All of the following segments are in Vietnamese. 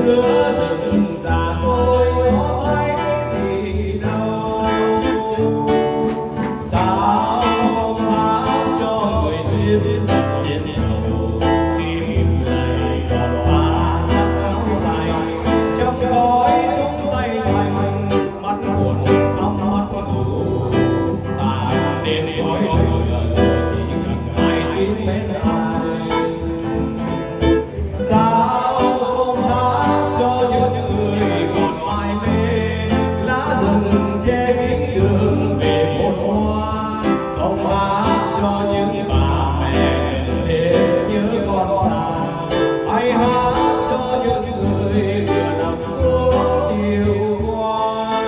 giữa rừng già tôi có thấy gì đâu. Sao không hát cho người duyên dắt trên đầu, tim này còn pha sắc áo xanh trong khói súng say lạnh, mắt buồn thắm mắt ngủ tàn đêm khói lửa chỉ cần ai tin bên ai. Sao không hát cho những người còn mãi mê lá rừng che kín đường về một hoa, không hát cho những bà mẹ đêm nhớ con xa, hãy hát cho những người vừa nằm xuống chiều qua.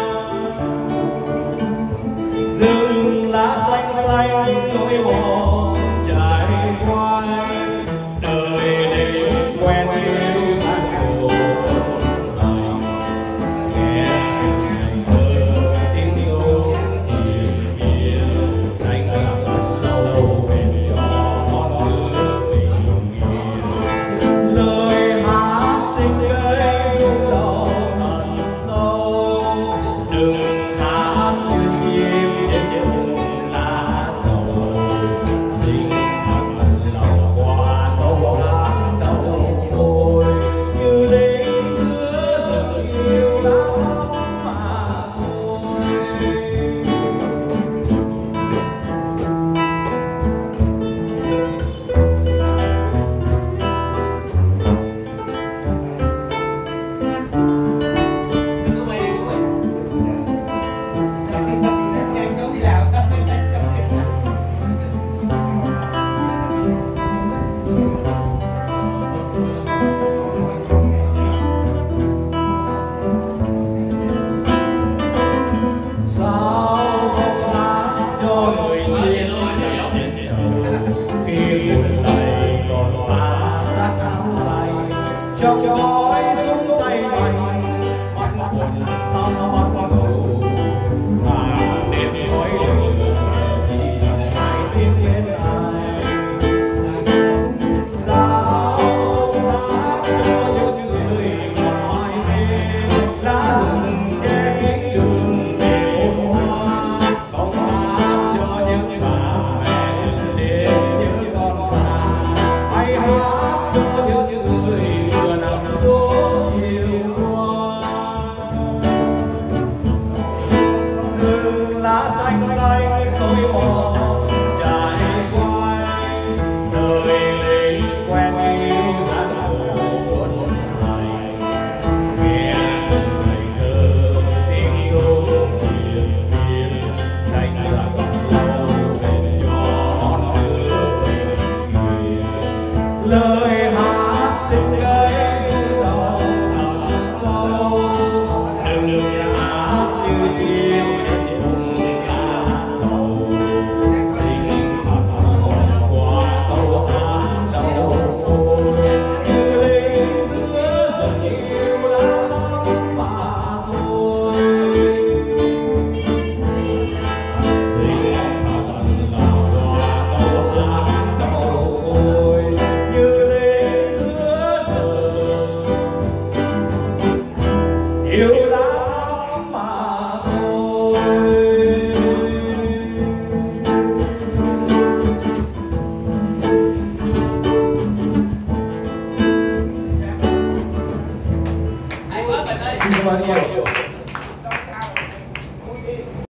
Rừng lá xanh xanh nỗi buồn trải qua, đời đây quen yêu gian khổ đời, nghe ngày thơ tiếng sông chiều kia đánh gặp lâu bền cho con nước tình yêu. Lời hát xinh gây rung động thật sâu, đừng hát như chim trên những lá sầu, xin thật lòng qua câu hát đầu môi như đêm giữa rừng yêu lắm mà thôi. Cứ quay đi, cứ quay. Nhanh chóng đi làm. Sao không hát cho người duyên dắt trên đầu, khi buồn này còn pha sắc áo xanh trong khói súng say lạnh, mắt buồn thắm mắt ngủ